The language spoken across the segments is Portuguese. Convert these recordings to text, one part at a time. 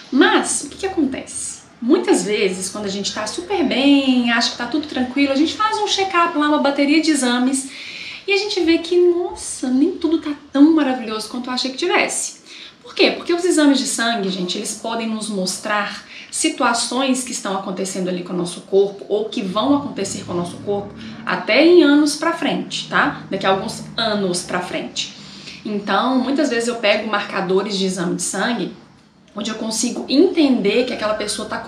Mas, o que acontece? Muitas vezes, quando a gente tá super bem, acha que tá tudo tranquilo, a gente faz um check-up lá, uma bateria de exames, e a gente vê que, nossa, nem tudo tá tão maravilhoso quanto eu achei que tivesse. Por quê? Porque os exames de sangue, gente, eles podem nos mostrar situações que estão acontecendo ali com o nosso corpo ou que vão acontecer com o nosso corpo até em anos pra frente, tá? Daqui a alguns anos pra frente. Então, muitas vezes eu pego marcadores de exame de sangue onde eu consigo entender que aquela pessoa tá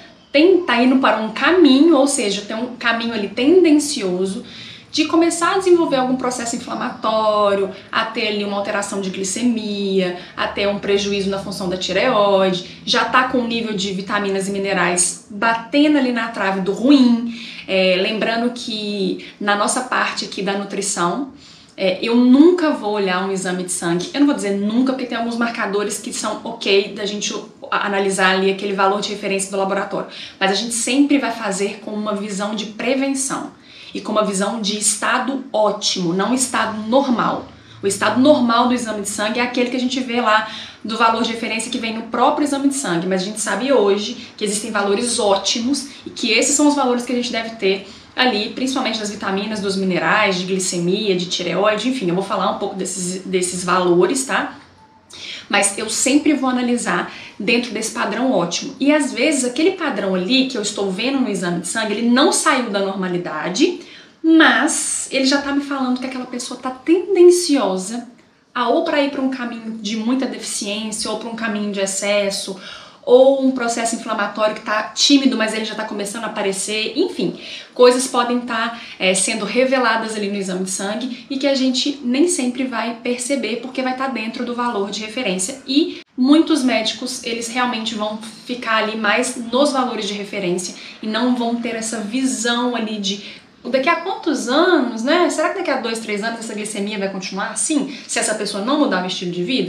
tá indo para um caminho, ou seja, tem um caminho ali tendencioso de começar a desenvolver algum processo inflamatório, a ter ali uma alteração de glicemia, a ter um prejuízo na função da tireoide, já tá com um nível de vitaminas e minerais batendo ali na trave do ruim. Lembrando que na nossa parte aqui da nutrição, eu nunca vou olhar um exame de sangue, eu não vou dizer nunca, porque tem alguns marcadores que são ok da gente analisar ali aquele valor de referência do laboratório, mas a gente sempre vai fazer com uma visão de prevenção e com uma visão de estado ótimo, não estado normal. O estado normal do exame de sangue é aquele que a gente vê lá do valor de referência que vem no próprio exame de sangue, mas a gente sabe hoje que existem valores ótimos e que esses são os valores que a gente deve ter ali, principalmente das vitaminas, dos minerais, de glicemia, de tireoide, enfim, eu vou falar um pouco desses valores, tá? Mas eu sempre vou analisar dentro desse padrão ótimo. E às vezes aquele padrão ali que eu estou vendo no exame de sangue, ele não saiu da normalidade, mas ele já tá me falando que aquela pessoa tá tendenciosa a ou para ir para um caminho de muita deficiência, ou para um caminho de excesso, ou um processo inflamatório que está tímido, mas ele já está começando a aparecer, enfim, coisas podem estar sendo reveladas ali no exame de sangue e que a gente nem sempre vai perceber porque vai estar dentro do valor de referência e muitos médicos, eles realmente vão ficar ali mais nos valores de referência e não vão ter essa visão ali de daqui a quantos anos, né? Será que daqui a 2, 3 anos essa glicemia vai continuar assim? Se essa pessoa não mudar o estilo de vida?